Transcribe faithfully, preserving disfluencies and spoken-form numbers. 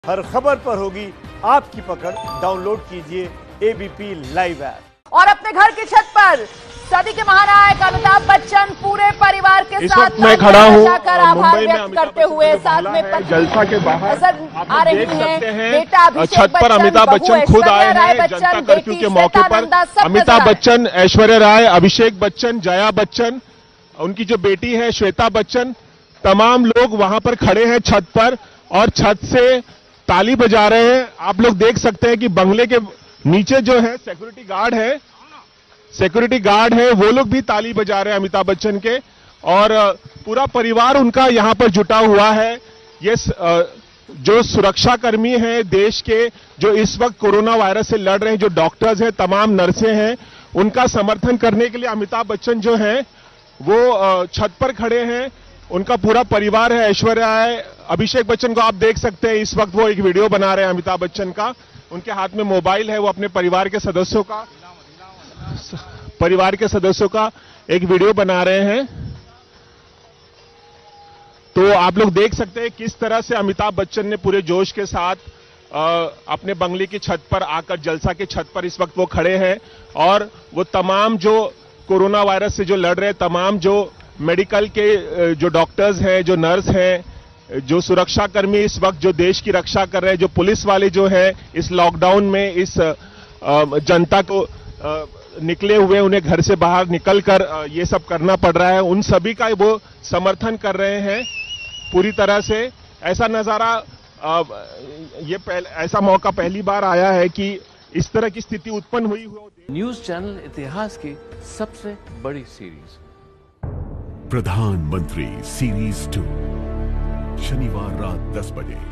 हर खबर पर होगी आपकी पकड़। डाउनलोड कीजिए एबीपी लाइव ऐप। और अपने घर की छत पर सदी के महानायक अमिताभ बच्चन पूरे परिवार के साथ मैं खड़ा हूँ आभार व्यक्त करते हुए साथ में जलसा के बाहर नजर आ रही हैं। बेटा अभिषेक छत पर अमिताभ बच्चन खुद आए हैं जनता कर्फ्यू के मौके पर। अमिताभ बच्चन, ऐश्वर्या राय, अभिषेक बच्चन, जया बच्चन, उनकी जो बेटी है श्वेता बच्चन, तमाम लोग वहां पर खड़े हैं छत पर और छत से ताली बजा रहे हैं। आप लोग देख सकते हैं कि बंगले के नीचे जो है सिक्योरिटी गार्ड है सिक्योरिटी गार्ड है वो लोग भी ताली बजा रहे हैं अमिताभ बच्चन के, और पूरा परिवार उनका यहां पर जुटा हुआ है। ये जो सुरक्षाकर्मी हैं देश के, जो इस वक्त कोरोना वायरस से लड़ रहे हैं, जो डॉक्टर्स हैं, तमाम नर्सें हैं, उनका समर्थन करने के लिए अमिताभ बच्चन जो हैं वो छत पर खड़े हैं। उनका पूरा परिवार है। ऐश्वर्या राय, अभिषेक बच्चन को आप देख सकते हैं इस वक्त वो एक वीडियो बना रहे हैं अमिताभ बच्चन का। उनके हाथ में मोबाइल है, वो अपने परिवार के सदस्यों का परिवार के सदस्यों का एक वीडियो बना रहे हैं। तो आप लोग देख सकते हैं किस तरह से अमिताभ बच्चन ने पूरे जोश के साथ आ, अपने बंगले की छत पर आकर, जलसा की छत पर इस वक्त वो खड़े हैं और वो तमाम जो कोरोना वायरस से जो लड़ रहे हैं, तमाम जो मेडिकल के जो डॉक्टर्स हैं, जो नर्स हैं, जो सुरक्षाकर्मी इस वक्त जो देश की रक्षा कर रहे हैं, जो पुलिस वाले जो है इस लॉकडाउन में इस जनता को निकले हुए, उन्हें घर से बाहर निकलकर ये सब करना पड़ रहा है, उन सभी का वो समर्थन कर रहे हैं पूरी तरह से। ऐसा नजारा, ये पहले, ऐसा मौका पहली बार आया है कि इस तरह की स्थिति उत्पन्न हुई हो। न्यूज चैनल इतिहास की सबसे बड़ी सीरीज प्रधानमंत्री सीरीज टू, शनिवार रात दस बजे।